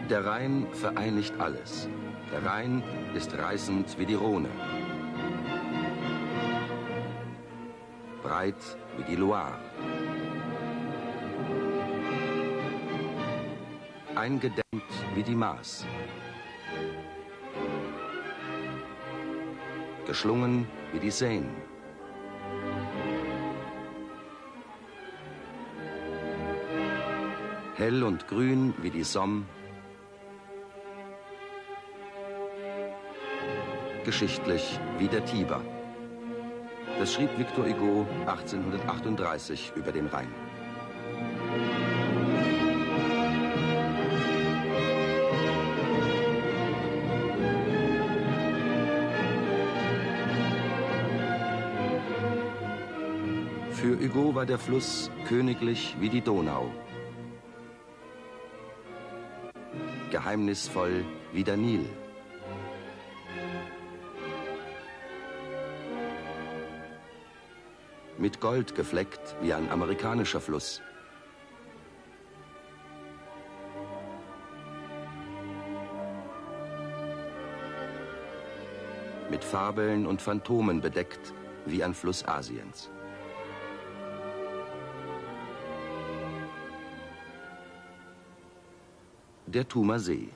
Der Rhein vereinigt alles. Der Rhein ist reißend wie die Rhone. Breit wie die Loire. Eingedämmt wie die Maas. Geschlungen wie die Seine. Hell und grün wie die Somme. Geschichtlich wie der Tiber. Das schrieb Victor Hugo 1838 über den Rhein. Für Hugo war der Fluss königlich wie die Donau, geheimnisvoll wie der Nil. Mit Gold gefleckt wie ein amerikanischer Fluss. Mit Fabeln und Phantomen bedeckt wie ein Fluss Asiens. Der Thumer See.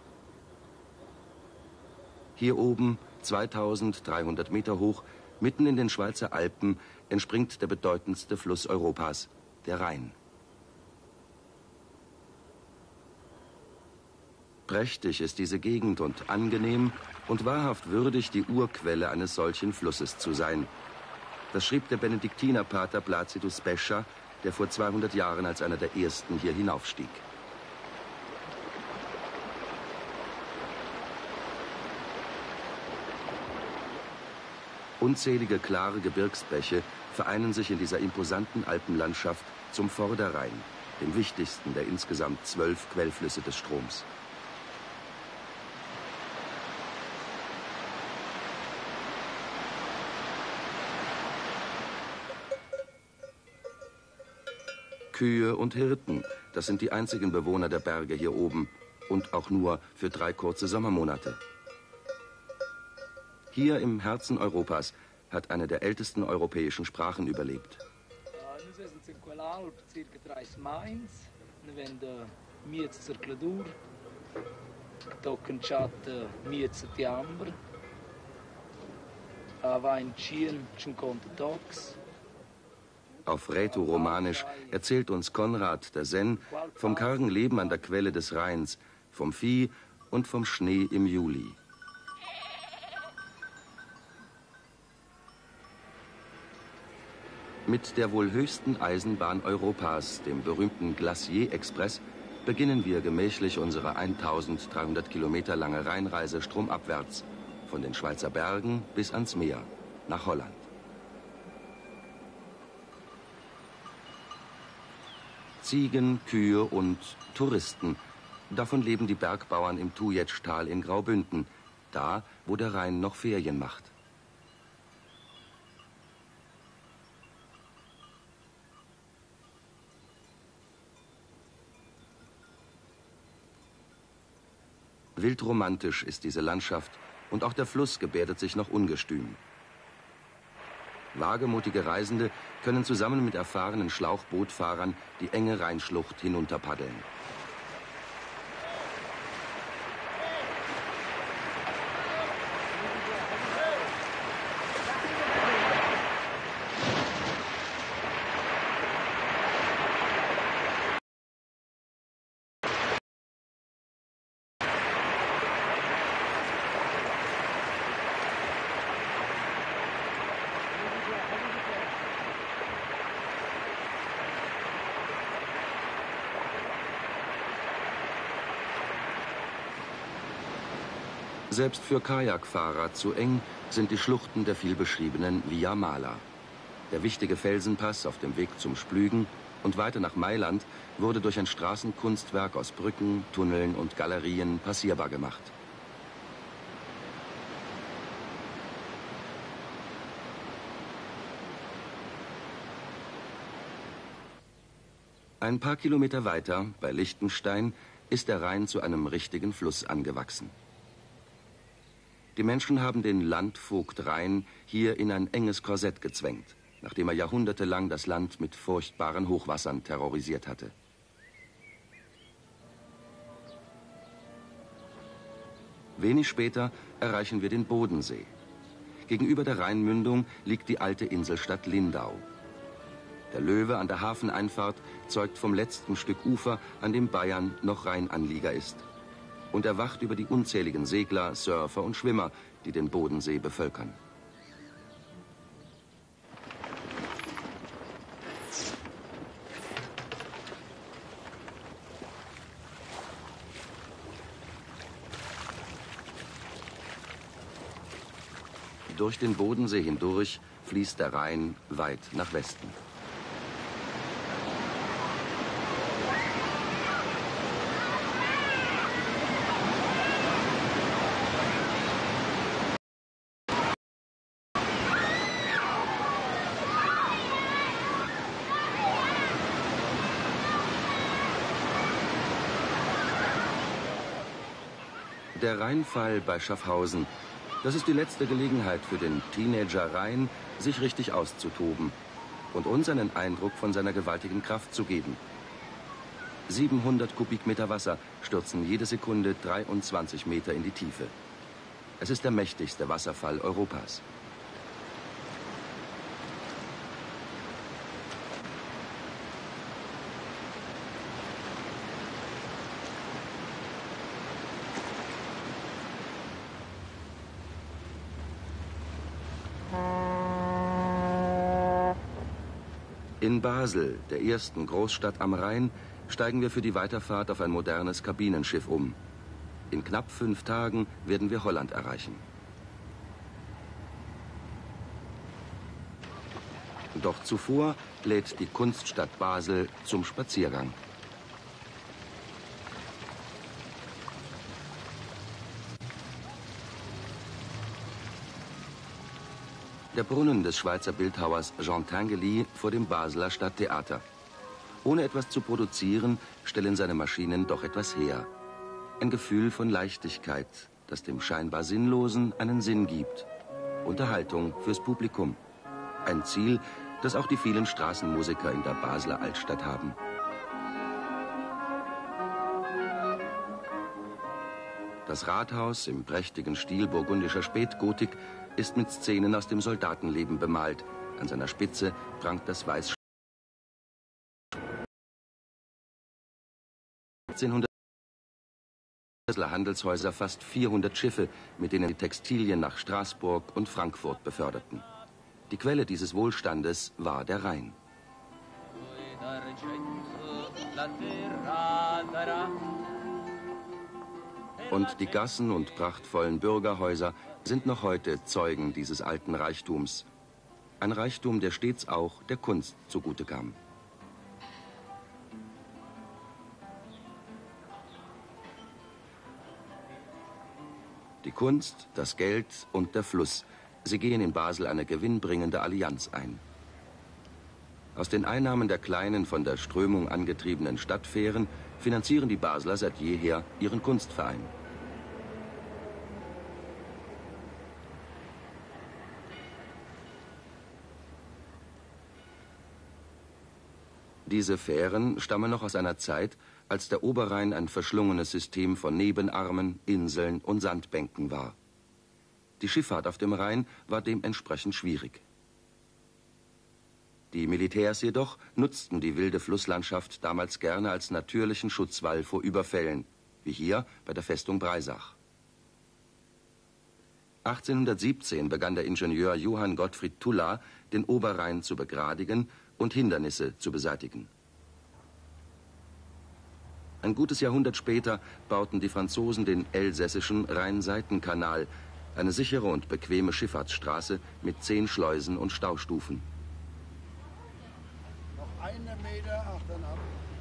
Hier oben, 2300 Meter hoch, mitten in den Schweizer Alpen, entspringt der bedeutendste Fluss Europas, der Rhein. Prächtig ist diese Gegend und angenehm und wahrhaft würdig, die Urquelle eines solchen Flusses zu sein. Das schrieb der Benediktinerpater Placidus Bescher, der vor 200 Jahren als einer der ersten hier hinaufstieg. Unzählige klare Gebirgsbäche vereinen sich in dieser imposanten Alpenlandschaft zum Vorderrhein, dem wichtigsten der insgesamt 12 Quellflüsse des Stroms. Kühe und Hirten, das sind die einzigen Bewohner der Berge hier oben und auch nur für 3 kurze Sommermonate. Hier im Herzen Europas hat eine der ältesten europäischen Sprachen überlebt. Auf Rätoromanisch erzählt uns Konrad der Sen vom kargen Leben an der Quelle des Rheins, vom Vieh und vom Schnee im Juli. Mit der wohl höchsten Eisenbahn Europas, dem berühmten Glacier-Express, beginnen wir gemächlich unsere 1300 Kilometer lange Rheinreise stromabwärts, von den Schweizer Bergen bis ans Meer, nach Holland. Ziegen, Kühe und Touristen, davon leben die Bergbauern im Tujetschtal in Graubünden, da, wo der Rhein noch Ferien macht. Wildromantisch ist diese Landschaft und auch der Fluss gebärdet sich noch ungestüm. Wagemutige Reisende können zusammen mit erfahrenen Schlauchbootfahrern die enge Rheinschlucht hinunterpaddeln. Selbst für Kajakfahrer zu eng sind die Schluchten der vielbeschriebenen Via Mala. Der wichtige Felsenpass auf dem Weg zum Splügen und weiter nach Mailand wurde durch ein Straßenkunstwerk aus Brücken, Tunneln und Galerien passierbar gemacht. Ein paar Kilometer weiter, bei Liechtenstein, ist der Rhein zu einem richtigen Fluss angewachsen. Die Menschen haben den Landvogt Rhein hier in ein enges Korsett gezwängt, nachdem er jahrhundertelang das Land mit furchtbaren Hochwassern terrorisiert hatte. Wenig später erreichen wir den Bodensee. Gegenüber der Rheinmündung liegt die alte Inselstadt Lindau. Der Löwe an der Hafeneinfahrt zeugt vom letzten Stück Ufer, an dem Bayern noch Rheinanlieger ist. Und er wacht über die unzähligen Segler, Surfer und Schwimmer, die den Bodensee bevölkern. Durch den Bodensee hindurch fließt der Rhein weit nach Westen. Der Rheinfall bei Schaffhausen, das ist die letzte Gelegenheit für den Teenager Rhein, sich richtig auszutoben und uns einen Eindruck von seiner gewaltigen Kraft zu geben. 700 Kubikmeter Wasser stürzen jede Sekunde 23 Meter in die Tiefe. Es ist der mächtigste Wasserfall Europas. In Basel, der ersten Großstadt am Rhein, steigen wir für die Weiterfahrt auf ein modernes Kabinenschiff um. In knapp 5 Tagen werden wir Holland erreichen. Doch zuvor lädt die Kunststadt Basel zum Spaziergang. Der Brunnen des Schweizer Bildhauers Jean Tinguely vor dem Basler Stadttheater. Ohne etwas zu produzieren, stellen seine Maschinen doch etwas her. Ein Gefühl von Leichtigkeit, das dem scheinbar Sinnlosen einen Sinn gibt. Unterhaltung fürs Publikum. Ein Ziel, das auch die vielen Straßenmusiker in der Basler Altstadt haben. Das Rathaus im prächtigen Stil burgundischer Spätgotik ist mit Szenen aus dem Soldatenleben bemalt. An seiner Spitze prangt das Weiß. 1800 Handelshäuser fast 400 Schiffe, mit denen die Textilien nach Straßburg und Frankfurt beförderten. Die Quelle dieses Wohlstandes war der Rhein. Und die Gassen und prachtvollen Bürgerhäuser sind noch heute Zeugen dieses alten Reichtums. Ein Reichtum, der stets auch der Kunst zugute kam. Die Kunst, das Geld und der Fluss, sie gehen in Basel eine gewinnbringende Allianz ein. Aus den Einnahmen der kleinen, von der Strömung angetriebenen Stadtfähren finanzieren die Basler seit jeher ihren Kunstverein. Diese Fähren stammen noch aus einer Zeit, als der Oberrhein ein verschlungenes System von Nebenarmen, Inseln und Sandbänken war. Die Schifffahrt auf dem Rhein war dementsprechend schwierig. Die Militärs jedoch nutzten die wilde Flusslandschaft damals gerne als natürlichen Schutzwall vor Überfällen, wie hier bei der Festung Breisach. 1817 begann der Ingenieur Johann Gottfried Tulla, den Oberrhein zu begradigen und Hindernisse zu beseitigen. Ein gutes Jahrhundert später bauten die Franzosen den elsässischen Rhein-Seitenkanal, eine sichere und bequeme Schifffahrtsstraße mit 10 Schleusen und Staustufen. Noch 1 Meter, achteinhalb.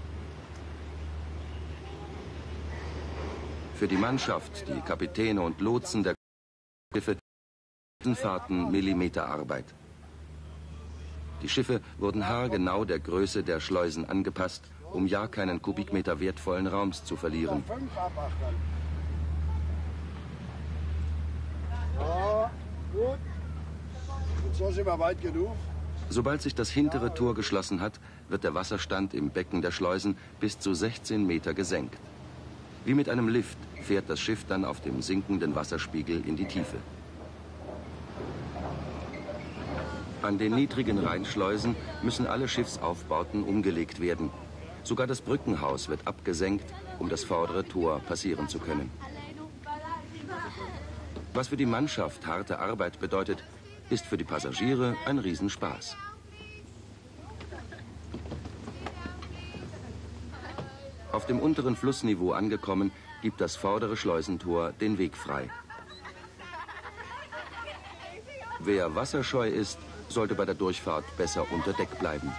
Für die Mannschaft, die Kapitäne und Lotsen der Schiffe, Fahrten Millimeterarbeit. Die Schiffe wurden haargenau der Größe der Schleusen angepasst um ja keinen Kubikmeter wertvollen Raums zu verlieren. 5 abachtern. Ja, gut. Und so sind wir weit genug. Sobald sich das hintere Tor geschlossen hat, wird der Wasserstand im Becken der Schleusen bis zu 16 Meter gesenkt. Wie mit einem Lift fährt das Schiff dann auf dem sinkenden Wasserspiegel in die Tiefe. An den niedrigen Rheinschleusen müssen alle Schiffsaufbauten umgelegt werden. Sogar das Brückenhaus wird abgesenkt, um das vordere Tor passieren zu können. Was für die Mannschaft harte Arbeit bedeutet, ist für die Passagiere ein Riesenspaß. Auf dem unteren Flussniveau angekommen, gibt das vordere Schleusentor den Weg frei. Wer wasserscheu ist, sollte bei der Durchfahrt besser unter Deck bleiben.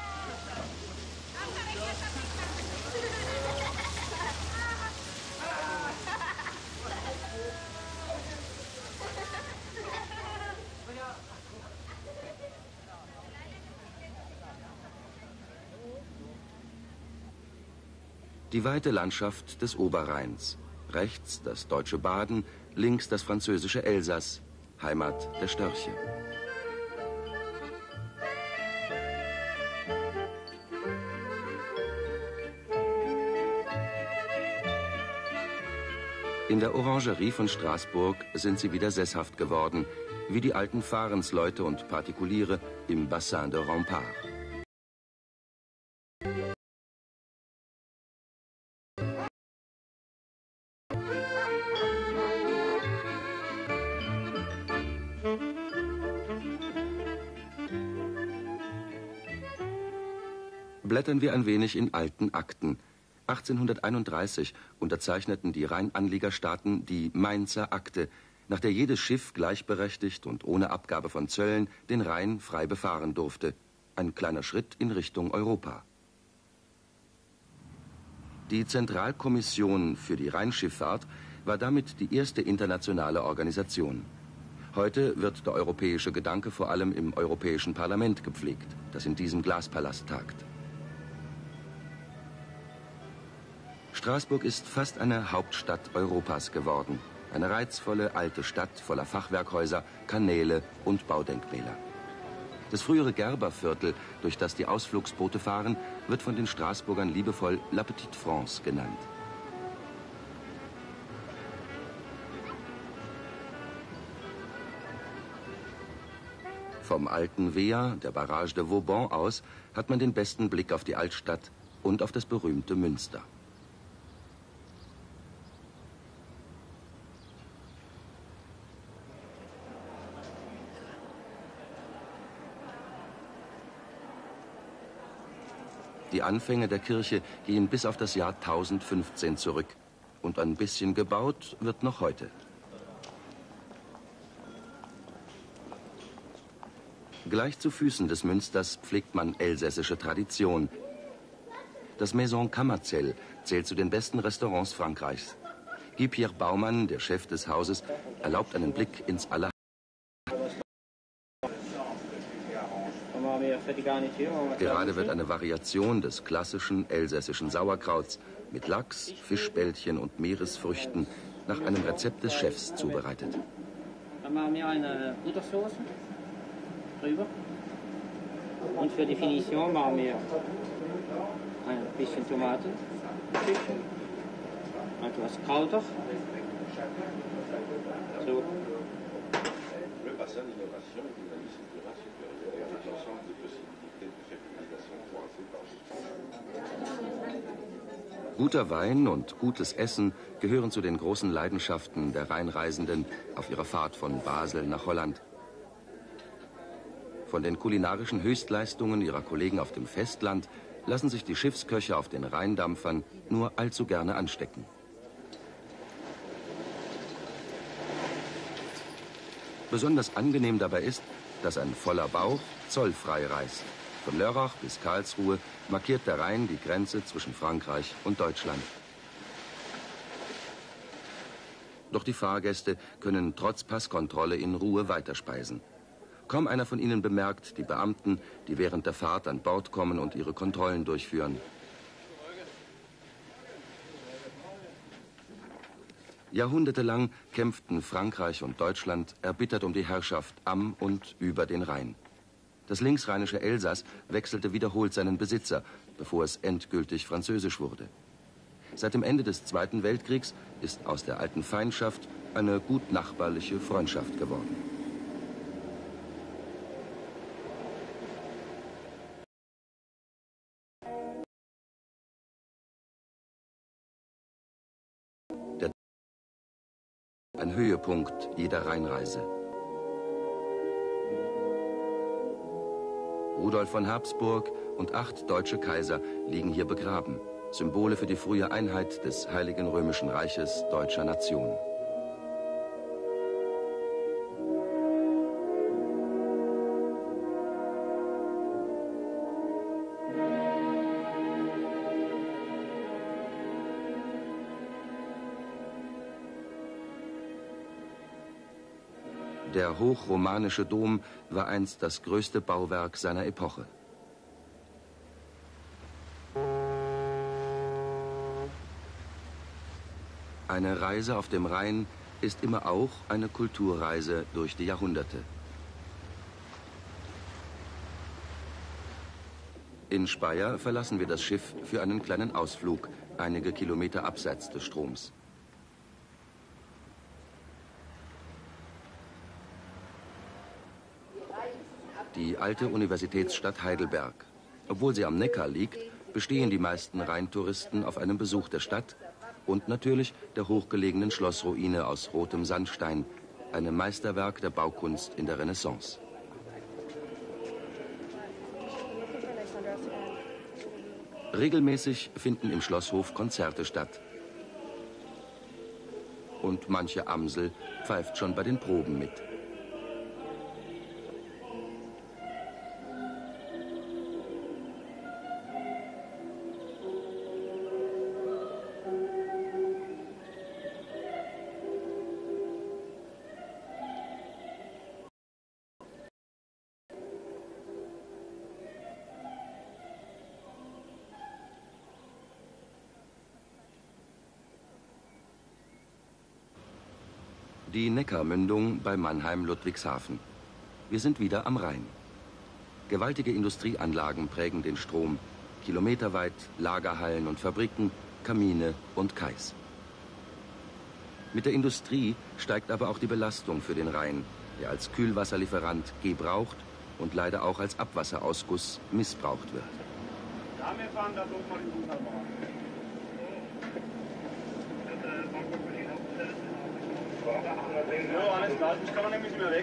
Die weite Landschaft des Oberrheins. Rechts das deutsche Baden, links das französische Elsass, Heimat der Störche. In der Orangerie von Straßburg sind sie wieder sesshaft geworden, wie die alten Fahrensleute und Partikuliere im Bassin de Rempart. Blättern wir ein wenig in alten Akten. 1831 unterzeichneten die Rheinanliegerstaaten die Mainzer Akte, nach der jedes Schiff gleichberechtigt und ohne Abgabe von Zöllen den Rhein frei befahren durfte. Ein kleiner Schritt in Richtung Europa. Die Zentralkommission für die Rheinschifffahrt war damit die erste internationale Organisation. Heute wird der europäische Gedanke vor allem im Europäischen Parlament gepflegt, das in diesem Glaspalast tagt. Straßburg ist fast eine Hauptstadt Europas geworden. Eine reizvolle alte Stadt voller Fachwerkhäuser, Kanäle und Baudenkmäler. Das frühere Gerberviertel, durch das die Ausflugsboote fahren, wird von den Straßburgern liebevoll La Petite France genannt. Vom alten Wehr, der Barrage de Vauban aus, hat man den besten Blick auf die Altstadt und auf das berühmte Münster. Die Anfänge der Kirche gehen bis auf das Jahr 1015 zurück. Und ein bisschen gebaut wird noch heute. Gleich zu Füßen des Münsters pflegt man elsässische Tradition. Das Maison Kammerzell zählt zu den besten Restaurants Frankreichs. Guy-Pierre Baumann, der Chef des Hauses, erlaubt einen Blick ins Allerheiligste. Gerade wird eine Variation des klassischen elsässischen Sauerkrauts mit Lachs, Fischbällchen und Meeresfrüchten nach einem Rezept des Chefs zubereitet. Dann machen wir eine Buttersoße drüber. Und für die Finition machen wir ein bisschen Tomaten, etwas Krauter. So. Guter Wein und gutes Essen gehören zu den großen Leidenschaften der Rheinreisenden auf ihrer Fahrt von Basel nach Holland. Von den kulinarischen Höchstleistungen ihrer Kollegen auf dem Festland lassen sich die Schiffsköche auf den Rheindampfern nur allzu gerne anstecken. Besonders angenehm dabei ist, dass ein voller Bauch zollfrei reist. Von Lörrach bis Karlsruhe markiert der Rhein die Grenze zwischen Frankreich und Deutschland. Doch die Fahrgäste können trotz Passkontrolle in Ruhe weiterspeisen. Kaum einer von ihnen bemerkt die Beamten, die während der Fahrt an Bord kommen und ihre Kontrollen durchführen. Jahrhundertelang kämpften Frankreich und Deutschland erbittert um die Herrschaft am und über den Rhein. Das linksrheinische Elsass wechselte wiederholt seinen Besitzer, bevor es endgültig französisch wurde. Seit dem Ende des Zweiten Weltkriegs ist aus der alten Feindschaft eine gut nachbarliche Freundschaft geworden. Ein Höhepunkt jeder Rheinreise. Rudolf von Habsburg und 8 deutsche Kaiser liegen hier begraben. Symbole für die frühe Einheit des Heiligen Römischen Reiches deutscher Nation. Der hochromanische Dom war einst das größte Bauwerk seiner Epoche. Eine Reise auf dem Rhein ist immer auch eine Kulturreise durch die Jahrhunderte. In Speyer verlassen wir das Schiff für einen kleinen Ausflug, einige Kilometer abseits des Stroms. Die alte Universitätsstadt Heidelberg. Obwohl sie am Neckar liegt, bestehen die meisten Rheintouristen auf einem Besuch der Stadt und natürlich der hochgelegenen Schlossruine aus rotem Sandstein, einem Meisterwerk der Baukunst in der Renaissance. Regelmäßig finden im Schlosshof Konzerte statt. Und manche Amsel pfeift schon bei den Proben mit. Die Neckarmündung bei Mannheim-Ludwigshafen. Wir sind wieder am Rhein. Gewaltige Industrieanlagen prägen den Strom. Kilometerweit Lagerhallen und Fabriken, Kamine und Kais. Mit der Industrie steigt aber auch die Belastung für den Rhein, der als Kühlwasserlieferant gebraucht und leider auch als Abwasserausguss missbraucht wird. Ja, wir fahren da doch mal in Wunderbar. Ja, alles klar, ich kann man nämlich nicht mehr weg.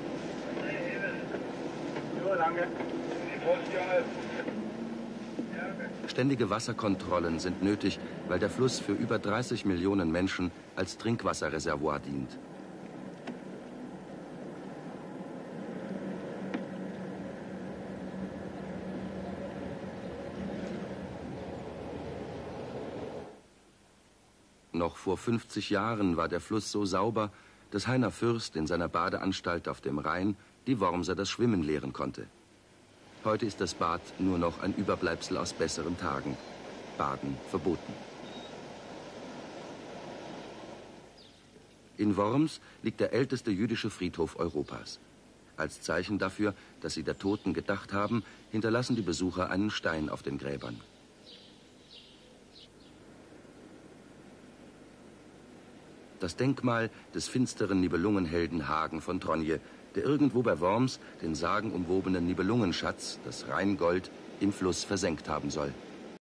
Ja, danke. Ständige Wasserkontrollen sind nötig, weil der Fluss für über 30 Millionen Menschen als Trinkwasserreservoir dient. Noch vor 50 Jahren war der Fluss so sauber, dass Heiner Fürst in seiner Badeanstalt auf dem Rhein die Wormser das Schwimmen lehren konnte. Heute ist das Bad nur noch ein Überbleibsel aus besseren Tagen. Baden verboten. In Worms liegt der älteste jüdische Friedhof Europas. Als Zeichen dafür, dass sie der Toten gedacht haben, hinterlassen die Besucher einen Stein auf den Gräbern. Das Denkmal des finsteren Nibelungenhelden Hagen von Tronje, der irgendwo bei Worms den sagenumwobenen Nibelungenschatz, das Rheingold, im Fluss versenkt haben soll.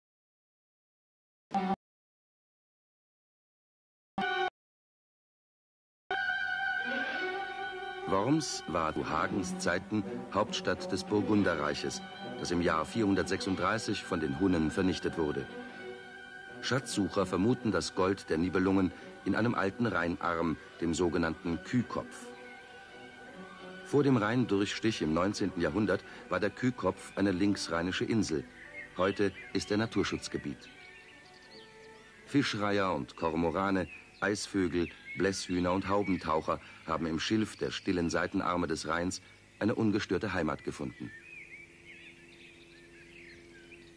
Worms war zu Hagens Zeiten Hauptstadt des Burgunderreiches, das im Jahr 436 von den Hunnen vernichtet wurde. Schatzsucher vermuten das Gold der Nibelungen in einem alten Rheinarm, dem sogenannten Kühkopf. Vor dem Rheindurchstich im 19. Jahrhundert war der Kühkopf eine linksrheinische Insel. Heute ist er Naturschutzgebiet. Fischreiher und Kormorane, Eisvögel, Blässhühner und Haubentaucher haben im Schilf der stillen Seitenarme des Rheins eine ungestörte Heimat gefunden.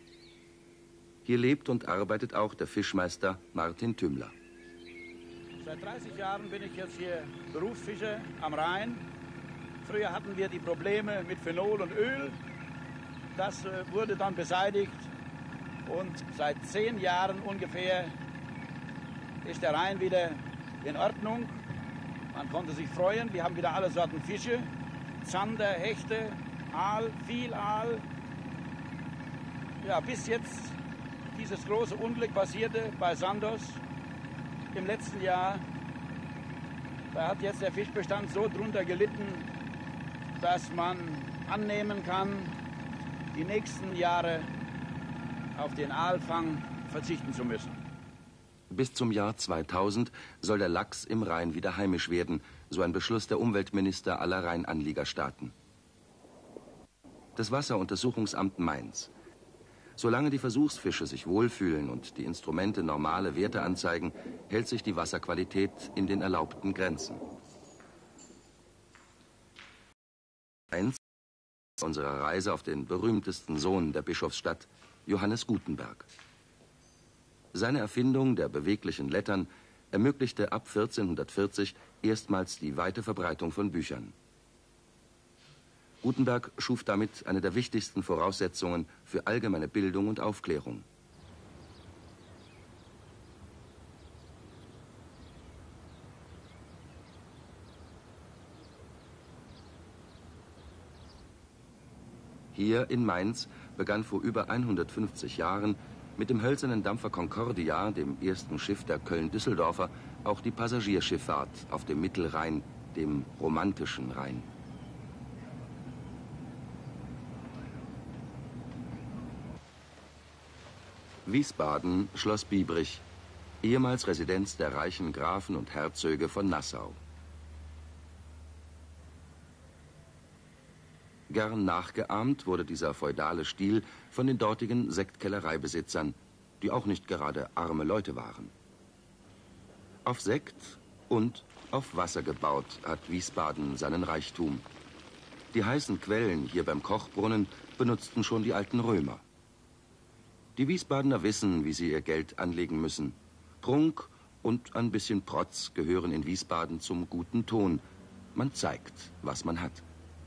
Hier lebt und arbeitet auch der Fischmeister Martin Tümmler. Seit 30 Jahren bin ich jetzt hier Berufsfischer am Rhein. Früher hatten wir die Probleme mit Phenol und Öl. Das wurde dann beseitigt. Und seit 10 Jahren ungefähr ist der Rhein wieder in Ordnung. Man konnte sich freuen. Wir haben wieder alle Sorten Fische. Zander, Hechte, Aal, viel Aal. Ja, bis jetzt dieses große Unglück passierte bei Sandos im letzten Jahr. Da hat jetzt der Fischbestand so drunter gelitten, dass man annehmen kann, die nächsten Jahre auf den Aalfang verzichten zu müssen. Bis zum Jahr 2000 soll der Lachs im Rhein wieder heimisch werden, so ein Beschluss der Umweltminister aller Rheinanliegerstaaten. Das Wasseruntersuchungsamt Mainz. Solange die Versuchsfische sich wohlfühlen und die Instrumente normale Werte anzeigen, hält sich die Wasserqualität in den erlaubten Grenzen. Mainz, unserer Reise auf den berühmtesten Sohn der Bischofsstadt, Johannes Gutenberg. Seine Erfindung der beweglichen Lettern ermöglichte ab 1440 erstmals die weite Verbreitung von Büchern. Gutenberg schuf damit eine der wichtigsten Voraussetzungen für allgemeine Bildung und Aufklärung. Hier in Mainz begann vor über 150 Jahren mit dem hölzernen Dampfer Concordia, dem ersten Schiff der Köln-Düsseldorfer, auch die Passagierschifffahrt auf dem Mittelrhein, dem romantischen Rhein. Wiesbaden, Schloss Biebrich, ehemals Residenz der reichen Grafen und Herzöge von Nassau. Gern nachgeahmt wurde dieser feudale Stil von den dortigen Sektkellereibesitzern, die auch nicht gerade arme Leute waren. Auf Sekt und auf Wasser gebaut hat Wiesbaden seinen Reichtum. Die heißen Quellen hier beim Kochbrunnen benutzten schon die alten Römer. Die Wiesbadener wissen, wie sie ihr Geld anlegen müssen. Prunk und ein bisschen Protz gehören in Wiesbaden zum guten Ton. Man zeigt, was man hat.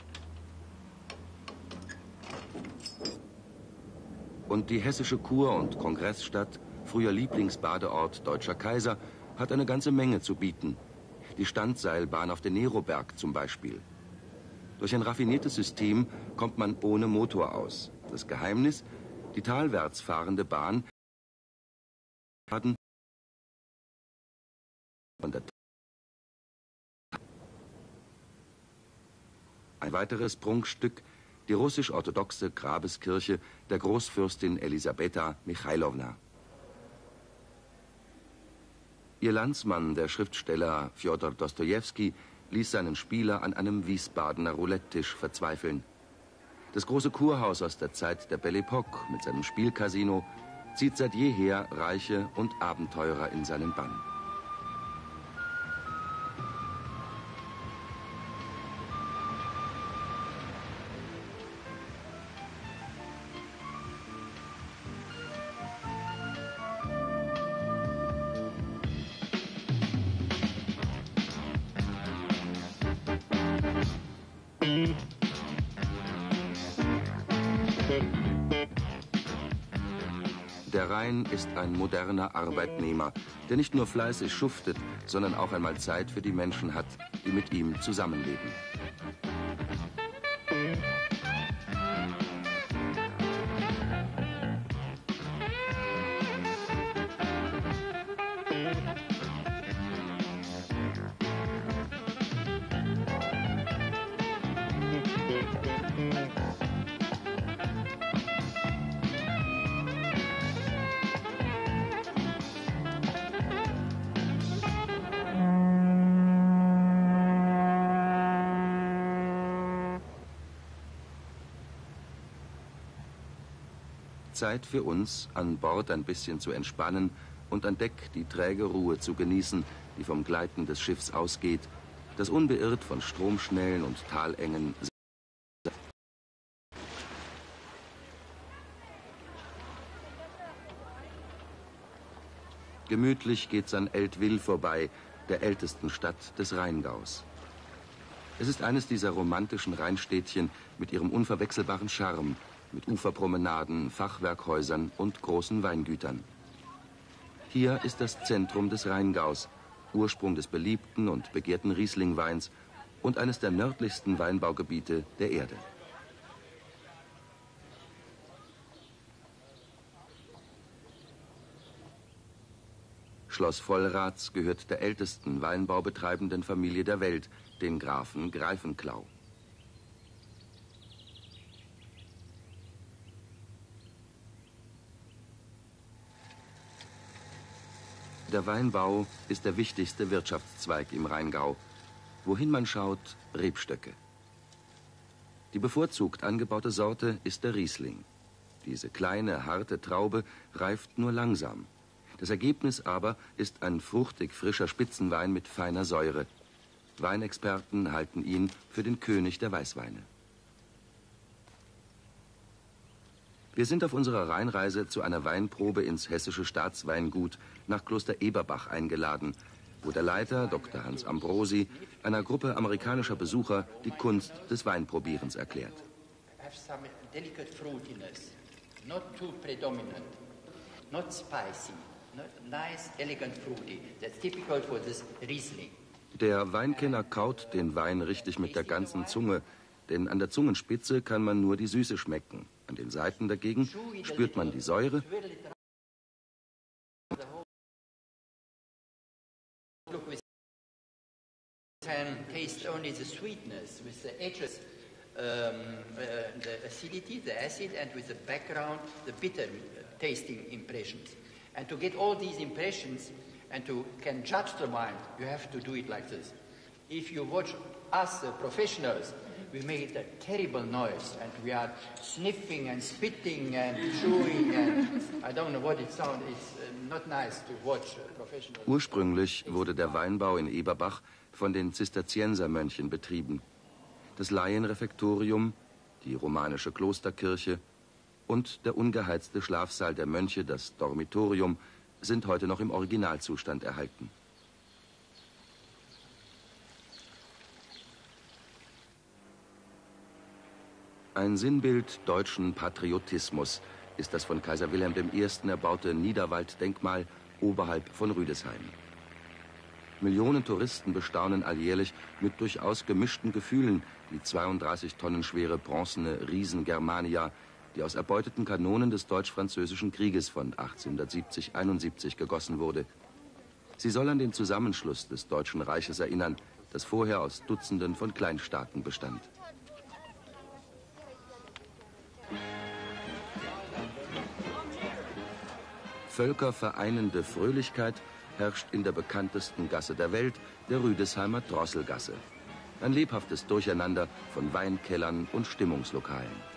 Und die hessische Kur- und Kongressstadt, früher Lieblingsbadeort deutscher Kaiser, hat eine ganze Menge zu bieten. Die Standseilbahn auf den Neroberg zum Beispiel. Durch ein raffiniertes System kommt man ohne Motor aus. Das Geheimnis: die talwärts fahrende Bahn ein weiteres Prunkstück, die russisch-orthodoxe Grabeskirche der Großfürstin Elisabeta Michailowna. Ihr Landsmann, der Schriftsteller Fjodor Dostojewski, ließ seinen Spieler an einem Wiesbadener Roulette-Tisch verzweifeln. Das große Kurhaus aus der Zeit der Belle Époque mit seinem Spielcasino zieht seit jeher Reiche und Abenteurer in seinen Bann. Der Rhein ist ein moderner Arbeitnehmer, der nicht nur fleißig schuftet, sondern auch einmal Zeit für die Menschen hat, die mit ihm zusammenleben. Zeit für uns, an Bord ein bisschen zu entspannen und an Deck die träge Ruhe zu genießen, die vom Gleiten des Schiffs ausgeht, das unbeirrt von Stromschnellen und Talengen. Gemütlich geht's an Eltville vorbei, der ältesten Stadt des Rheingaus. Es ist eines dieser romantischen Rheinstädtchen mit ihrem unverwechselbaren Charme, mit Uferpromenaden, Fachwerkhäusern und großen Weingütern. Hier ist das Zentrum des Rheingaus, Ursprung des beliebten und begehrten Riesling-Weins und eines der nördlichsten Weinbaugebiete der Erde. Schloss Vollraths gehört der ältesten weinbaubetreibenden Familie der Welt, den Grafen Greifenklau. Der Weinbau ist der wichtigste Wirtschaftszweig im Rheingau. Wohin man schaut, Rebstöcke. Die bevorzugt angebaute Sorte ist der Riesling. Diese kleine, harte Traube reift nur langsam. Das Ergebnis aber ist ein fruchtig frischer Spitzenwein mit feiner Säure. Weinexperten halten ihn für den König der Weißweine. Wir sind auf unserer Rheinreise zu einer Weinprobe ins hessische Staatsweingut nach Kloster Eberbach eingeladen, wo der Leiter, Dr. Hans Ambrosi, einer Gruppe amerikanischer Besucher die Kunst des Weinprobierens erklärt. Der Weinkenner kaut den Wein richtig mit der ganzen Zunge, denn an der Zungenspitze kann man nur die Süße schmecken. An den Seiten dagegen spürt man die Säure taste only the sweetness with the edges, the acidity, the acid, and with the background, the bitter tasting impressions. And to get all these impressions and to can judge the wine, you have to do it like this. If you watch us, the professionals, we make a terrible noise, and we are sniffing and spitting and chewing, and I don't know what it sounds. It's not nice to watch professionals. Ursprünglich wurde der Weinbau in Eberbach von den Zisterziensermönchen betrieben. Das Laienrefektorium, die romanische Klosterkirche und der ungeheizte Schlafsaal der Mönche, das Dormitorium, sind heute noch im Originalzustand erhalten. Ein Sinnbild deutschen Patriotismus ist das von Kaiser Wilhelm I. erbaute Niederwalddenkmal oberhalb von Rüdesheim. Millionen Touristen bestaunen alljährlich mit durchaus gemischten Gefühlen die 32 Tonnen schwere bronzene Riesen Germania, die aus erbeuteten Kanonen des Deutsch-Französischen Krieges von 1870-71 gegossen wurde. Sie soll an den Zusammenschluss des Deutschen Reiches erinnern, das vorher aus Dutzenden von Kleinstaaten bestand. Völkervereinende Fröhlichkeit herrscht in der bekanntesten Gasse der Welt, der Rüdesheimer Drosselgasse. Ein lebhaftes Durcheinander von Weinkellern und Stimmungslokalen.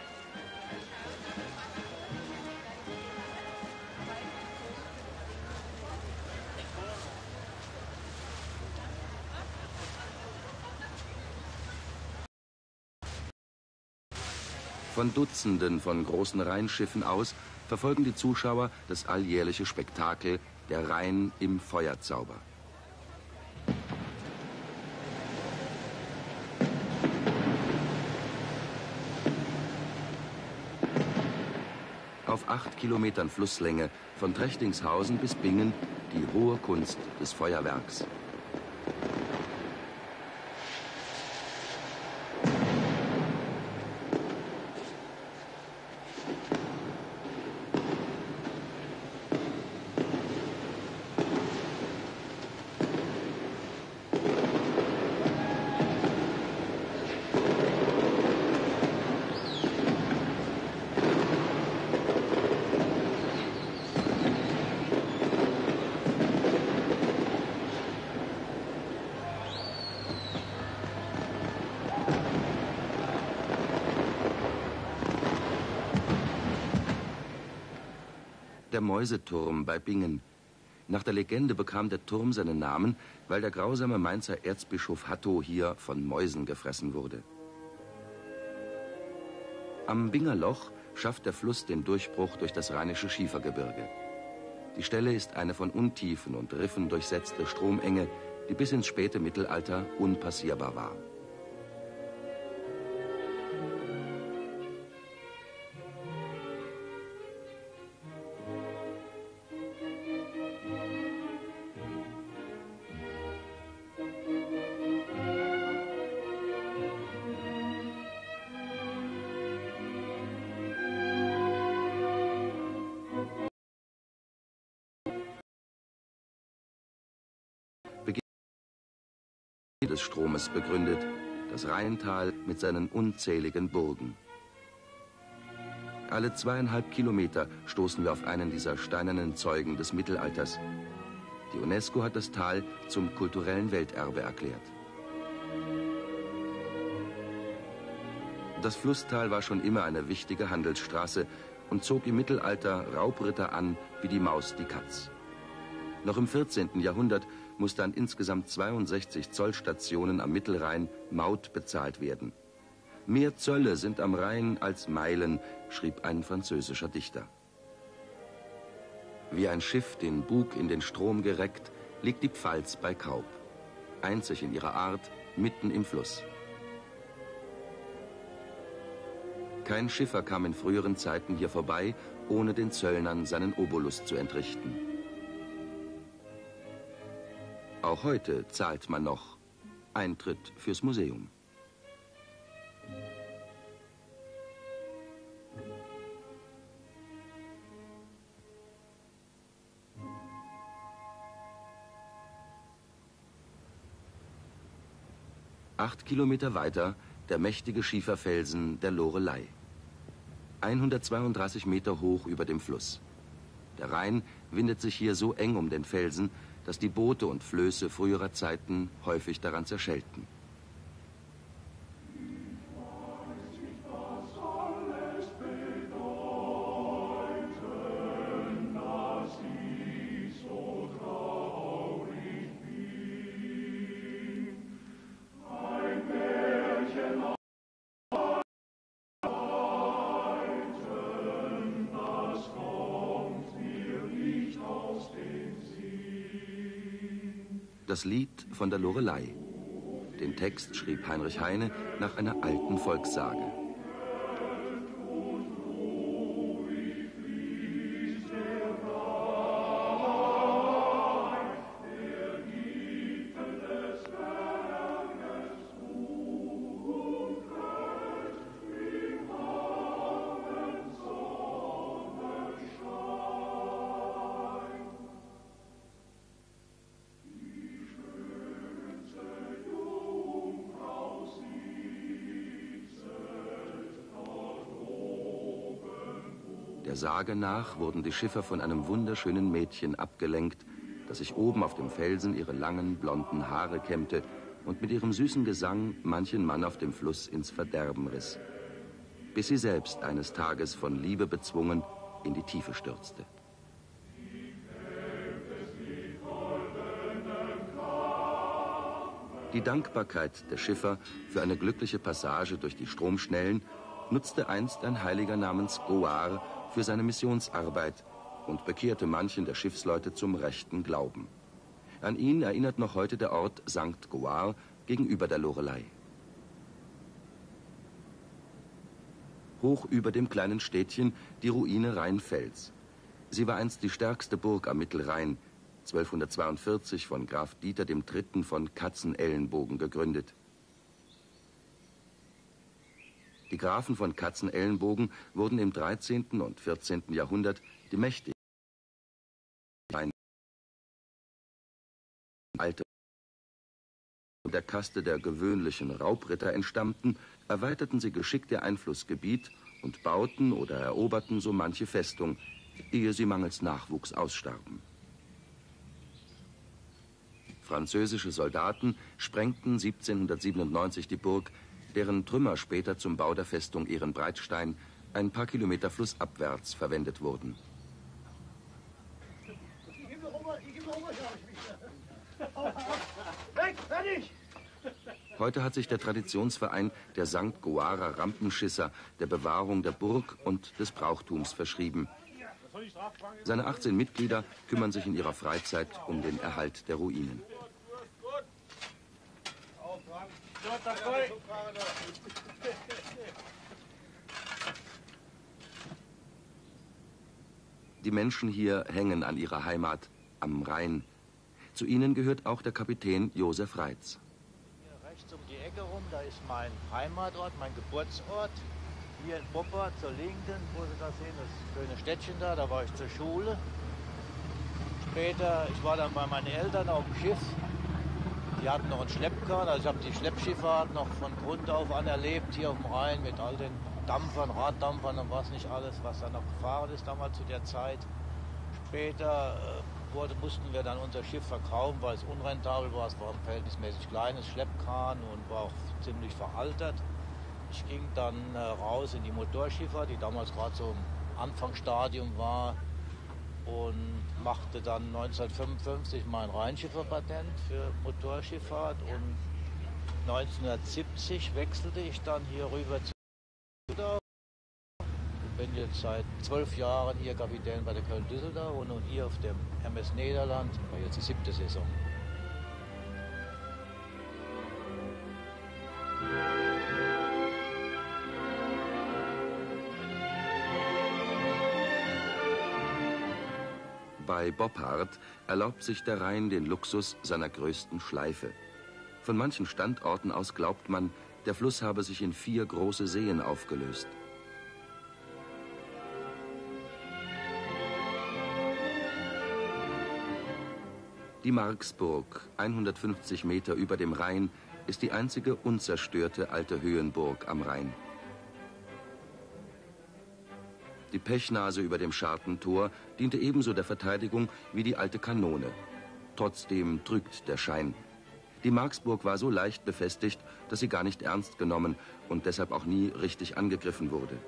Von Dutzenden von großen Rheinschiffen aus verfolgen die Zuschauer das alljährliche Spektakel Der Rhein im Feuerzauber. Auf 8 Kilometern Flusslänge von Trechtingshausen bis Bingen die hohe Kunst des Feuerwerks. Der Mäuseturm bei Bingen. Nach der Legende bekam der Turm seinen Namen, weil der grausame Mainzer Erzbischof Hatto hier von Mäusen gefressen wurde. Am Binger Loch schafft der Fluss den Durchbruch durch das Rheinische Schiefergebirge. Die Stelle ist eine von Untiefen und Riffen durchsetzte Stromenge, die bis ins späte Mittelalter unpassierbar war. Des Stromes begründet, das Rheintal mit seinen unzähligen Burgen. Alle 2,5 Kilometer stoßen wir auf einen dieser steinernen Zeugen des Mittelalters. Die UNESCO hat das Tal zum kulturellen Welterbe erklärt. Das Flusstal war schon immer eine wichtige Handelsstraße und zog im Mittelalter Raubritter an wie die Maus die Katz. Noch im 14. Jahrhundert musste an insgesamt 62 Zollstationen am Mittelrhein Maut bezahlt werden. Mehr Zölle sind am Rhein als Meilen, schrieb ein französischer Dichter. Wie ein Schiff den Bug in den Strom gereckt, liegt die Pfalz bei Kaup. Einzig in ihrer Art, mitten im Fluss. Kein Schiffer kam in früheren Zeiten hier vorbei, ohne den Zöllnern seinen Obolus zu entrichten. Auch heute zahlt man noch Eintritt fürs Museum. Acht Kilometer weiter der mächtige Schieferfelsen der Loreley. 132 Meter hoch über dem Fluss. Der Rhein windet sich hier so eng um den Felsen, dass die Boote und Flöße früherer Zeiten häufig daran zerschellten. Das Lied von der Loreley. Den Text schrieb Heinrich Heine nach einer alten Volkssage. Der Sage nach wurden die Schiffer von einem wunderschönen Mädchen abgelenkt, das sich oben auf dem Felsen ihre langen, blonden Haare kämmte und mit ihrem süßen Gesang manchen Mann auf dem Fluss ins Verderben riss, bis sie selbst eines Tages von Liebe bezwungen in die Tiefe stürzte. Die Dankbarkeit der Schiffer für eine glückliche Passage durch die Stromschnellen nutzte einst ein Heiliger namens Goar für seine Missionsarbeit und bekehrte manchen der Schiffsleute zum rechten Glauben. An ihn erinnert noch heute der Ort St. Goar gegenüber der Loreley. Hoch über dem kleinen Städtchen die Ruine Rheinfels. Sie war einst die stärkste Burg am Mittelrhein, 1242 von Graf Dieter III. Von Katzenellenbogen gegründet. Die Grafen von Katzenellenbogen wurden im 13. und 14. Jahrhundert die mächtigen alte der Kaste der gewöhnlichen Raubritter entstammten, erweiterten sie geschickt ihr Einflussgebiet und bauten oder eroberten so manche Festung, ehe sie mangels Nachwuchs ausstarben. Französische Soldaten sprengten 1797 die Burg, deren Trümmer später zum Bau der Festung Ehrenbreitstein ein paar Kilometer flussabwärts verwendet wurden. Heute hat sich der Traditionsverein der St. Goarer Rampenschisser der Bewahrung der Burg und des Brauchtums verschrieben. Seine 18 Mitglieder kümmern sich in ihrer Freizeit um den Erhalt der Ruinen. Die Menschen hier hängen an ihrer Heimat am Rhein. Zu ihnen gehört auch der Kapitän Josef Reitz. Hier rechts um die Ecke rum, da ist mein Heimatort, mein Geburtsort. Hier in Poppert zur Linken, wo Sie das sehen, das schöne Städtchen da war ich zur Schule. Später, ich war dann bei meinen Eltern auf dem Schiff. Die hatten noch einen Schleppkahn, also ich habe die Schleppschifffahrt noch von Grund auf an erlebt, hier auf dem Rhein mit all den Dampfern, Raddampfern und was nicht alles, was da noch gefahren ist damals zu der Zeit. Später mussten wir dann unser Schiff verkaufen, weil es unrentabel war. Es war ein verhältnismäßig kleines Schleppkahn und war auch ziemlich veraltet. Ich ging dann raus in die Motorschifffahrt, die damals gerade so im Anfangsstadium war, und machte dann 1955 mein Rheinschifferpatent für Motorschifffahrt, und 1970 wechselte ich dann hier rüber zu Düsseldorf. Ich bin jetzt seit 12 Jahren hier Kapitän bei der Köln-Düsseldorf und nun hier auf dem MS Nederland, war jetzt die 7. Saison. Bei Boppard erlaubt sich der Rhein den Luxus seiner größten Schleife. Von manchen Standorten aus glaubt man, der Fluss habe sich in 4 große Seen aufgelöst. Die Marksburg, 150 Meter über dem Rhein, ist die einzige unzerstörte alte Höhenburg am Rhein. Die Pechnase über dem Schartentor diente ebenso der Verteidigung wie die alte Kanone. Trotzdem trügt der Schein. Die Marksburg war so leicht befestigt, dass sie gar nicht ernst genommen und deshalb auch nie richtig angegriffen wurde.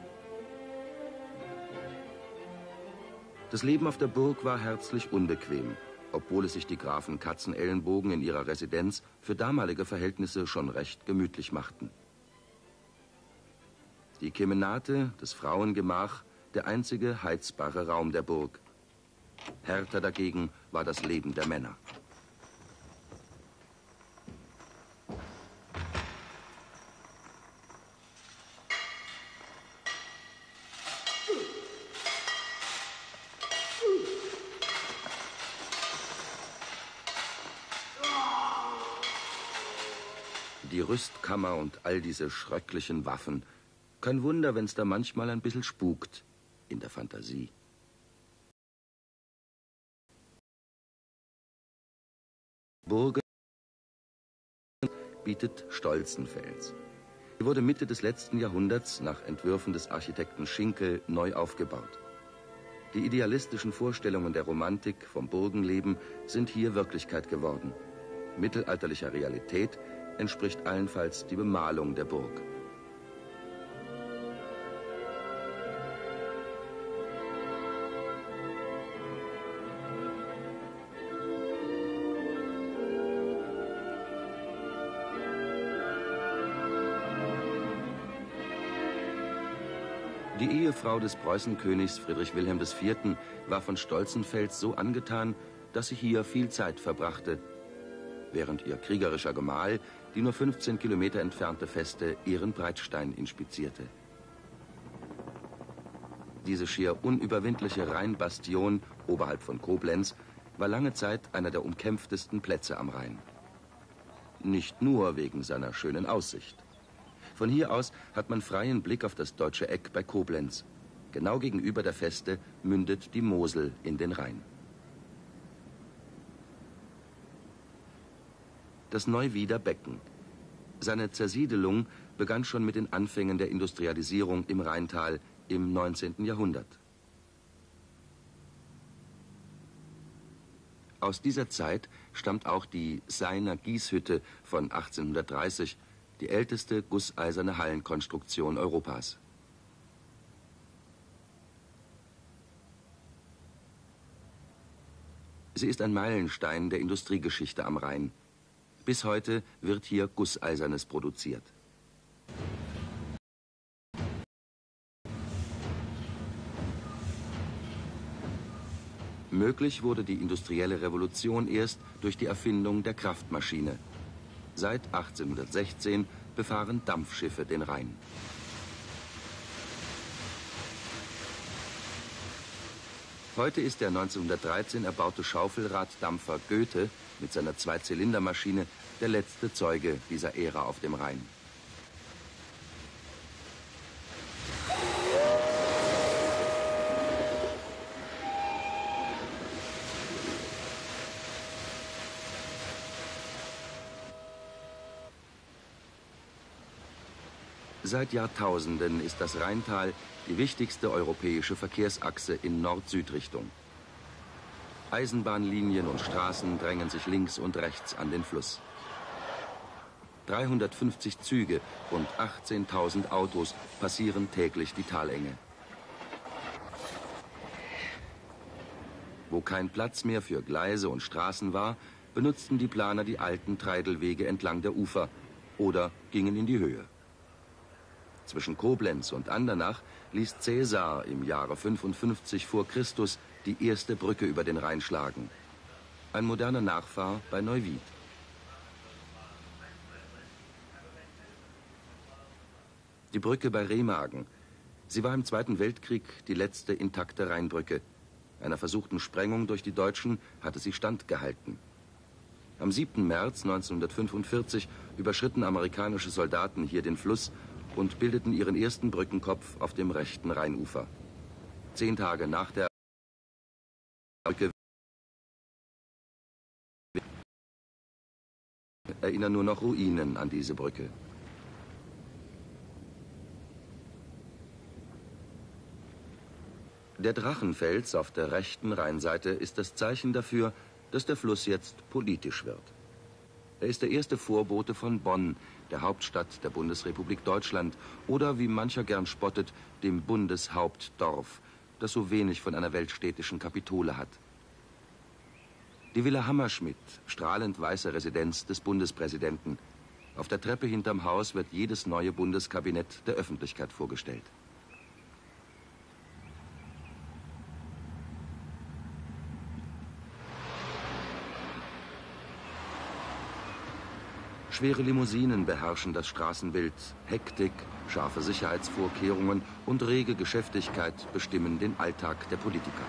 Das Leben auf der Burg war herzlich unbequem, obwohl es sich die Grafen Katzenellenbogen in ihrer Residenz für damalige Verhältnisse schon recht gemütlich machten. Die Kemenate, das Frauengemach, der einzige heizbare Raum der Burg. Härter dagegen war das Leben der Männer. Die Rüstkammer und all diese schröcklichen Waffen. Kein Wunder, wenn es da manchmal ein bisschen spukt in der Fantasie. Burgen bietet Stolzenfels. Sie wurde Mitte des letzten Jahrhunderts nach Entwürfen des Architekten Schinkel neu aufgebaut. Die idealistischen Vorstellungen der Romantik vom Burgenleben sind hier Wirklichkeit geworden. Mittelalterlicher Realität entspricht allenfalls die Bemalung der Burg. Die Ehefrau des Preußenkönigs Friedrich Wilhelm IV. War von Stolzenfels so angetan, dass sie hier viel Zeit verbrachte, während ihr kriegerischer Gemahl die nur 15 Kilometer entfernte Feste Ehrenbreitstein inspizierte. Diese schier unüberwindliche Rheinbastion oberhalb von Koblenz war lange Zeit einer der umkämpftesten Plätze am Rhein. Nicht nur wegen seiner schönen Aussicht. Von hier aus hat man freien Blick auf das Deutsche Eck bei Koblenz. Genau gegenüber der Feste mündet die Mosel in den Rhein. Das Neuwieder Becken. Seine Zersiedelung begann schon mit den Anfängen der Industrialisierung im Rheintal im 19. Jahrhundert. Aus dieser Zeit stammt auch die Seiner Gießhütte von 1830, die älteste gusseiserne Hallenkonstruktion Europas. Sie ist ein Meilenstein der Industriegeschichte am Rhein. Bis heute wird hier Gusseisernes produziert. Möglich wurde die industrielle Revolution erst durch die Erfindung der Kraftmaschine. Seit 1816 befahren Dampfschiffe den Rhein. Heute ist der 1913 erbaute Schaufelraddampfer Goethe mit seiner Zweizylindermaschine der letzte Zeuge dieser Ära auf dem Rhein. Seit Jahrtausenden ist das Rheintal die wichtigste europäische Verkehrsachse in Nord-Süd-Richtung. Eisenbahnlinien und Straßen drängen sich links und rechts an den Fluss. 350 Züge und 18.000 Autos passieren täglich die Talenge. Wo kein Platz mehr für Gleise und Straßen war, benutzten die Planer die alten Treidelwege entlang der Ufer oder gingen in die Höhe. Zwischen Koblenz und Andernach ließ Cäsar im Jahre 55 vor Christus die erste Brücke über den Rhein schlagen. Ein moderner Nachfahr bei Neuwied. Die Brücke bei Remagen. Sie war im Zweiten Weltkrieg die letzte intakte Rheinbrücke. Einer versuchten Sprengung durch die Deutschen hatte sie standgehalten. Am 7. März 1945 überschritten amerikanische Soldaten hier den Fluss und bildeten ihren ersten Brückenkopf auf dem rechten Rheinufer. 10 Tage nach der Brücke erinnern nur noch Ruinen an diese Brücke. Der Drachenfels auf der rechten Rheinseite ist das Zeichen dafür, dass der Fluss jetzt politisch wird. Er ist der erste Vorbote von Bonn, der Hauptstadt der Bundesrepublik Deutschland, oder, wie mancher gern spottet, dem Bundeshauptdorf, das so wenig von einer weltstädtischen Kapitole hat. Die Villa Hammerschmidt, strahlend weiße Residenz des Bundespräsidenten. Auf der Treppe hinterm Haus wird jedes neue Bundeskabinett der Öffentlichkeit vorgestellt. Schwere Limousinen beherrschen das Straßenbild. Hektik, scharfe Sicherheitsvorkehrungen und rege Geschäftigkeit bestimmen den Alltag der Politiker.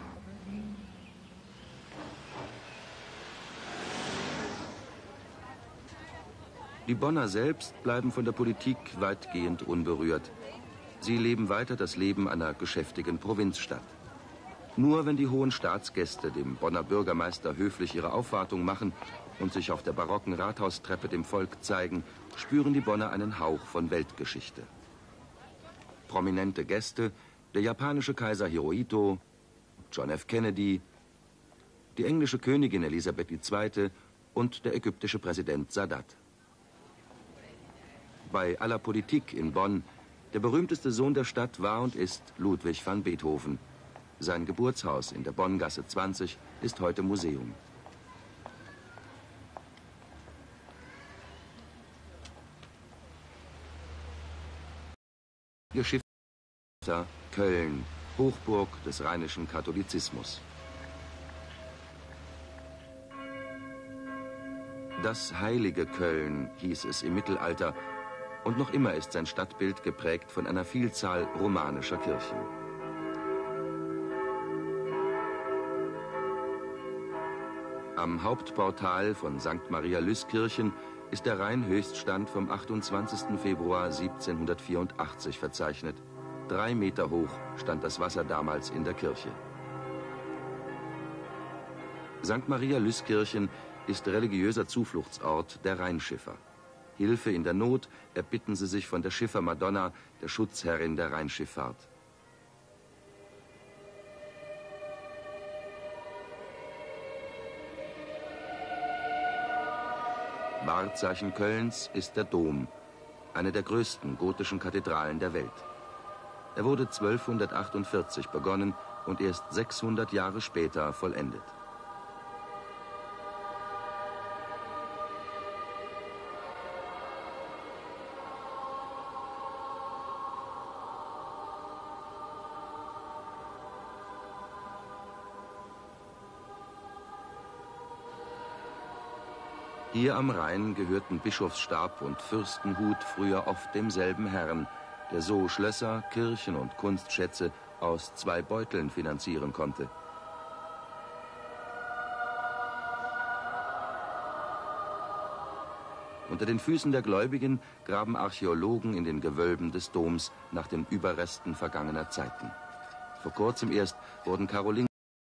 Die Bonner selbst bleiben von der Politik weitgehend unberührt. Sie leben weiter das Leben einer geschäftigen Provinzstadt. Nur wenn die hohen Staatsgäste dem Bonner Bürgermeister höflich ihre Aufwartung machen und sich auf der barocken Rathaustreppe dem Volk zeigen, spüren die Bonner einen Hauch von Weltgeschichte. Prominente Gäste, der japanische Kaiser Hirohito, John F. Kennedy, die englische Königin Elisabeth II. Und der ägyptische Präsident Sadat. Bei aller Politik in Bonn, der berühmteste Sohn der Stadt war und ist Ludwig van Beethoven. Sein Geburtshaus in der Bonngasse 20 ist heute Museum. Geschichte Köln, Hochburg des rheinischen Katholizismus. Das heilige Köln hieß es im Mittelalter, und noch immer ist sein Stadtbild geprägt von einer Vielzahl romanischer Kirchen. Am Hauptportal von St. Maria Lüskirchen ist der Rheinhöchststand vom 28. Februar 1784 verzeichnet. 3 Meter hoch stand das Wasser damals in der Kirche. St. Maria Lüskirchen ist religiöser Zufluchtsort der Rheinschiffer. Hilfe in der Not erbitten sie sich von der Schiffermadonna, der Schutzherrin der Rheinschifffahrt. Wahrzeichen Kölns ist der Dom, eine der größten gotischen Kathedralen der Welt. Er wurde 1248 begonnen und erst 600 Jahre später vollendet. Hier am Rhein gehörten Bischofsstab und Fürstenhut früher oft demselben Herrn, der so Schlösser, Kirchen und Kunstschätze aus 2 Beuteln finanzieren konnte. Unter den Füßen der Gläubigen graben Archäologen in den Gewölben des Doms nach den Überresten vergangener Zeiten. Vor kurzem erst wurden Karolingen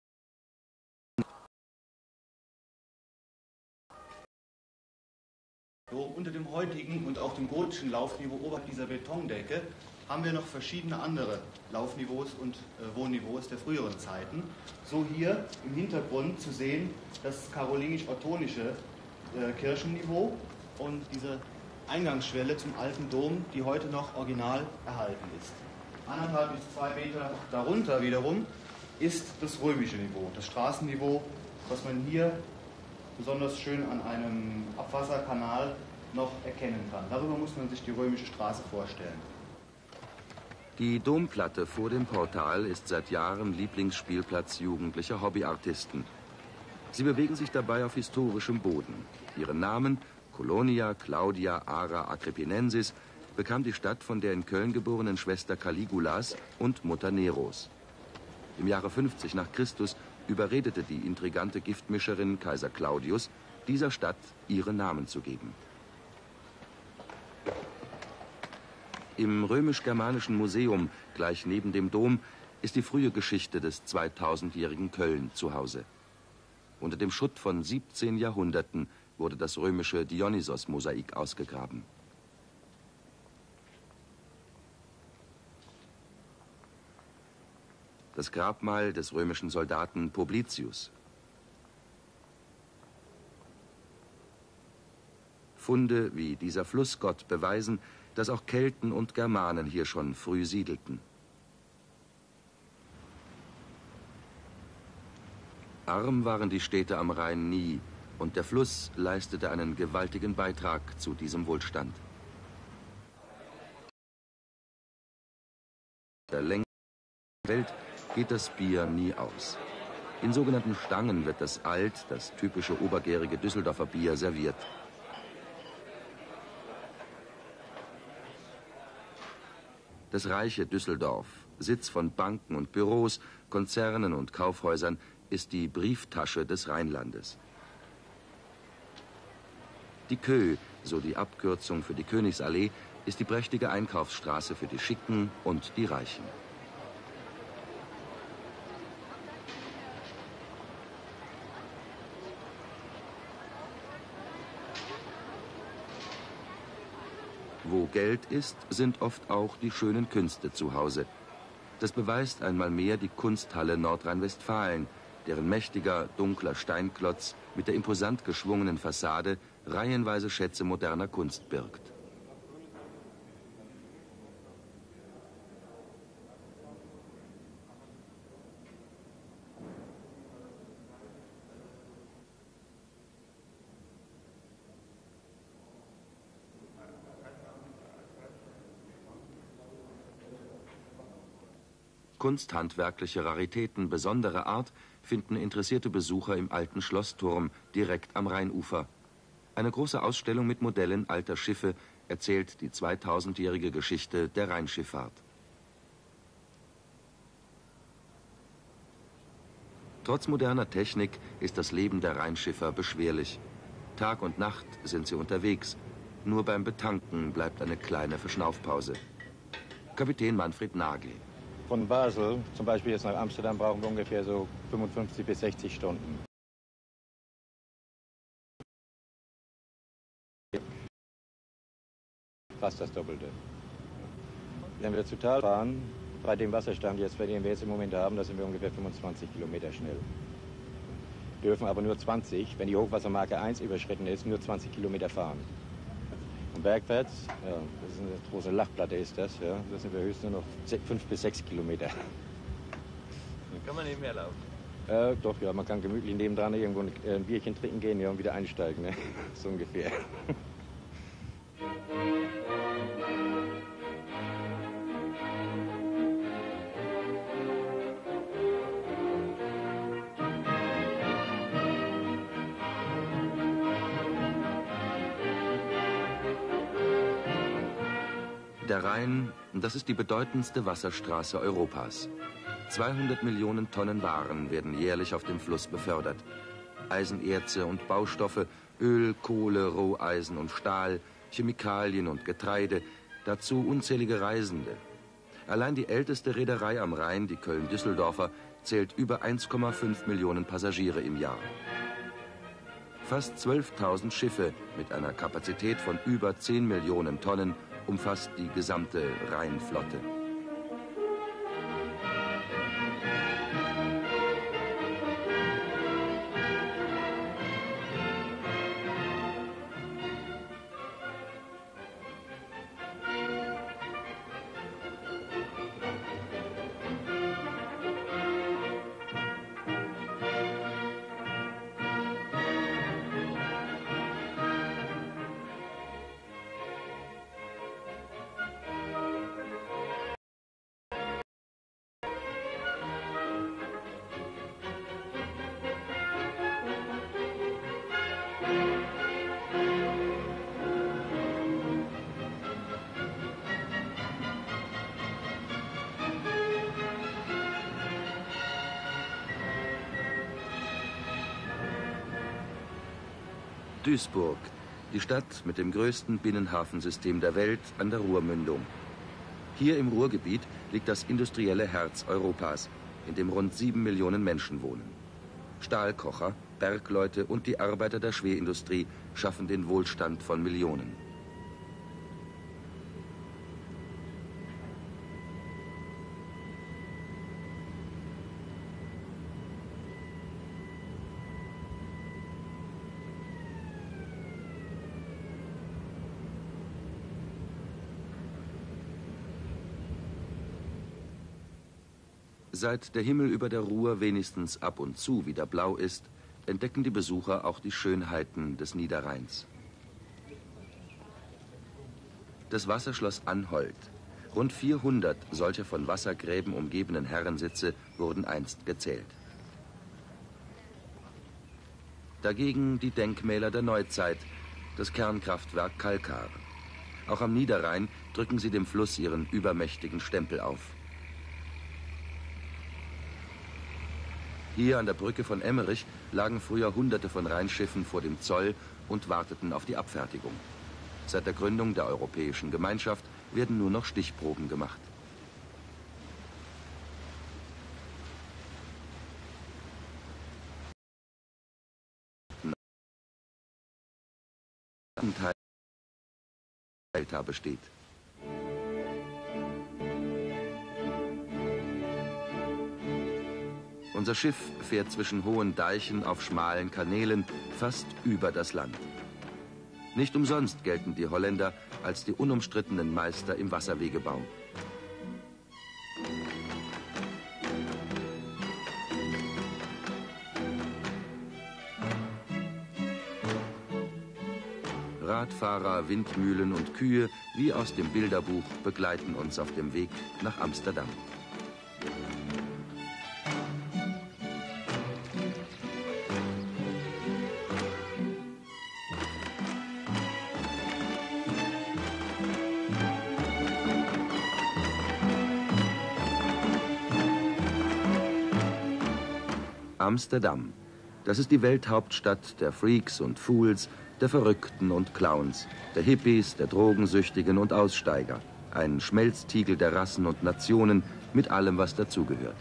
unter dem heutigen und auch dem gotischen Laufniveau oberhalb dieser Betondecke haben wir noch verschiedene andere Laufniveaus und Wohnniveaus der früheren Zeiten. So hier im Hintergrund zu sehen das karolingisch-ottonische Kirchenniveau und diese Eingangsschwelle zum alten Dom, die heute noch original erhalten ist. 1,5 bis 2 Meter darunter wiederum ist das römische Niveau, das Straßenniveau, was man hier besonders schön an einem Abwasserkanal noch erkennen kann. Darüber muss man sich die römische Straße vorstellen. Die Domplatte vor dem Portal ist seit Jahren Lieblingsspielplatz jugendlicher Hobbyartisten. Sie bewegen sich dabei auf historischem Boden. Ihren Namen, Colonia Claudia Ara Agrippinensis, bekam die Stadt von der in Köln geborenen Schwester Caligulas und Mutter Neros. Im Jahre 50 nach Christus überredete die intrigante Giftmischerin Kaiser Claudius, dieser Stadt ihren Namen zu geben. Im römisch-germanischen Museum, gleich neben dem Dom, ist die frühe Geschichte des 2000-jährigen Köln zu Hause. Unter dem Schutt von 17 Jahrhunderten wurde das römische Dionysos-Mosaik ausgegraben. Das Grabmal des römischen Soldaten Publicius. Funde wie dieser Flussgott beweisen, dass auch Kelten und Germanen hier schon früh siedelten. Arm waren die Städte am Rhein nie, und der Fluss leistete einen gewaltigen Beitrag zu diesem Wohlstand. Der Länge der Welt geht das Bier nie aus. In sogenannten Stangen wird das das typische obergärige Düsseldorfer Bier serviert. Das reiche Düsseldorf, Sitz von Banken und Büros, Konzernen und Kaufhäusern, ist die Brieftasche des Rheinlandes. Die Kö, so die Abkürzung für die Königsallee, ist die prächtige Einkaufsstraße für die Schicken und die Reichen. Wo Geld ist, sind oft auch die schönen Künste zu Hause. Das beweist einmal mehr die Kunsthalle Nordrhein-Westfalen, deren mächtiger, dunkler Steinklotz mit der imposant geschwungenen Fassade reihenweise Schätze moderner Kunst birgt. Kunsthandwerkliche Raritäten besonderer Art finden interessierte Besucher im alten Schlossturm direkt am Rheinufer. Eine große Ausstellung mit Modellen alter Schiffe erzählt die 2000-jährige Geschichte der Rheinschifffahrt. Trotz moderner Technik ist das Leben der Rheinschiffer beschwerlich. Tag und Nacht sind sie unterwegs. Nur beim Betanken bleibt eine kleine Verschnaufpause. Kapitän Manfred Nagel. Von Basel, zum Beispiel jetzt nach Amsterdam, brauchen wir ungefähr so 55 bis 60 Stunden. Fast das Doppelte. Wenn wir zu Tal fahren, bei dem Wasserstand, den wir jetzt im Moment haben, da sind wir ungefähr 25 Kilometer schnell. Dürfen aber nur 20, wenn die Hochwassermarke 1 überschritten ist, nur 20 Kilometer fahren. Und bergwärts, ja, das ist eine große Lachplatte ist das, ja, da sind wir höchstens nur noch 5 bis 6 Kilometer. Kann man nebenher laufen? Doch, ja, man kann gemütlich nebendran irgendwo ein Bierchen trinken gehen, ja, und wieder einsteigen, ne? So ungefähr. Niederrhein, das ist die bedeutendste Wasserstraße Europas. 200 Millionen Tonnen Waren werden jährlich auf dem Fluss befördert. Eisenerze und Baustoffe, Öl, Kohle, Roheisen und Stahl, Chemikalien und Getreide, dazu unzählige Reisende. Allein die älteste Reederei am Rhein, die Köln-Düsseldorfer, zählt über 1,5 Millionen Passagiere im Jahr. Fast 12.000 Schiffe mit einer Kapazität von über 10 Millionen Tonnen umfasst die gesamte Rheinflotte. Duisburg, die Stadt mit dem größten Binnenhafensystem der Welt an der Ruhrmündung. Hier im Ruhrgebiet liegt das industrielle Herz Europas, in dem rund 7 Millionen Menschen wohnen. Stahlkocher, Bergleute und die Arbeiter der Schwerindustrie schaffen den Wohlstand von Millionen. Seit der Himmel über der Ruhr wenigstens ab und zu wieder blau ist, entdecken die Besucher auch die Schönheiten des Niederrheins. Das Wasserschloss Anholt. Rund 400 solcher von Wassergräben umgebenen Herrensitze wurden einst gezählt. Dagegen die Denkmäler der Neuzeit, das Kernkraftwerk Kalkar. Auch am Niederrhein drücken sie dem Fluss ihren übermächtigen Stempel auf. Hier an der Brücke von Emmerich lagen früher Hunderte von Rheinschiffen vor dem Zoll und warteten auf die Abfertigung. Seit der Gründung der Europäischen Gemeinschaft werden nur noch Stichproben gemacht. Ein Teil der Delta besteht. Unser Schiff fährt zwischen hohen Deichen auf schmalen Kanälen fast über das Land. Nicht umsonst gelten die Holländer als die unumstrittenen Meister im Wasserwegebau. Radfahrer, Windmühlen und Kühe, wie aus dem Bilderbuch, begleiten uns auf dem Weg nach Amsterdam. Amsterdam. Das ist die Welthauptstadt der Freaks und Fools, der Verrückten und Clowns, der Hippies, der Drogensüchtigen und Aussteiger. Ein Schmelztiegel der Rassen und Nationen mit allem, was dazugehört.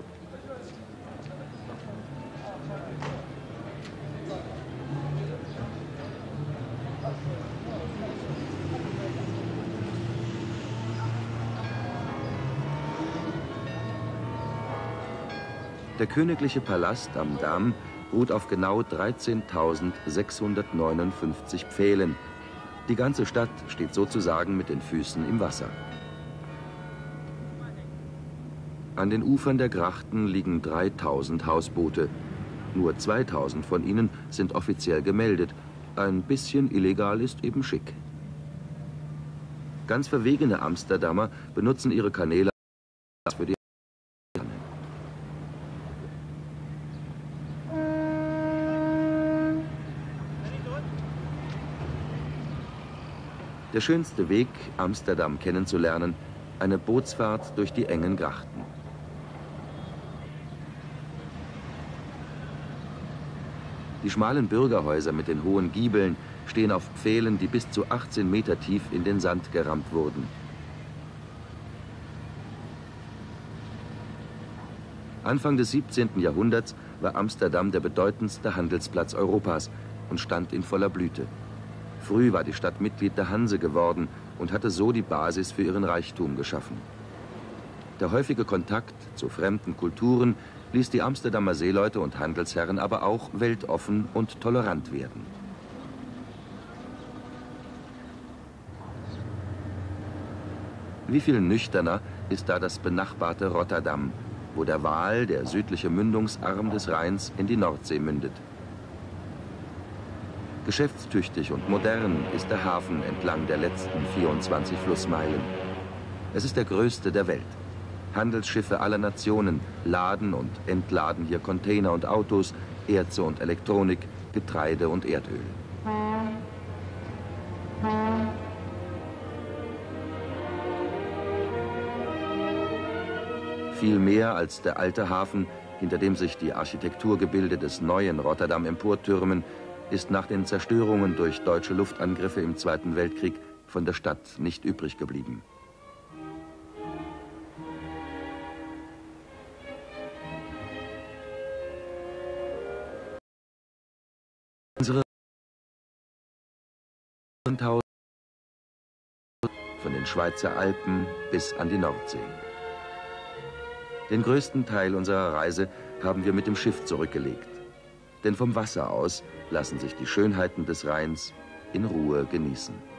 Der königliche Palast am Dam ruht auf genau 13.659 Pfählen. Die ganze Stadt steht sozusagen mit den Füßen im Wasser. An den Ufern der Grachten liegen 3.000 Hausboote. Nur 2.000 von ihnen sind offiziell gemeldet. Ein bisschen illegal ist eben schick. Ganz verwegene Amsterdamer benutzen ihre Kanäle für die Der schönste Weg, Amsterdam kennenzulernen, eine Bootsfahrt durch die engen Grachten. Die schmalen Bürgerhäuser mit den hohen Giebeln stehen auf Pfählen, die bis zu 18 Meter tief in den Sand gerammt wurden. Anfang des 17. Jahrhunderts war Amsterdam der bedeutendste Handelsplatz Europas und stand in voller Blüte. Früh war die Stadt Mitglied der Hanse geworden und hatte so die Basis für ihren Reichtum geschaffen. Der häufige Kontakt zu fremden Kulturen ließ die Amsterdamer Seeleute und Handelsherren aber auch weltoffen und tolerant werden. Wie viel nüchterner ist da das benachbarte Rotterdam, wo der Waal, der südliche Mündungsarm des Rheins, in die Nordsee mündet. Geschäftstüchtig und modern ist der Hafen entlang der letzten 24 Flussmeilen. Es ist der größte der Welt. Handelsschiffe aller Nationen laden und entladen hier Container und Autos, Erze und Elektronik, Getreide und Erdöl. Viel mehr als der alte Hafen, hinter dem sich die Architekturgebilde des neuen Rotterdam emportürmen, ist nach den Zerstörungen durch deutsche Luftangriffe im Zweiten Weltkrieg von der Stadt nicht übrig geblieben. Unsere von den Schweizer Alpen bis an die Nordsee. Den größten Teil unserer Reise haben wir mit dem Schiff zurückgelegt. Denn vom Wasser aus lassen sich die Schönheiten des Rheins in Ruhe genießen.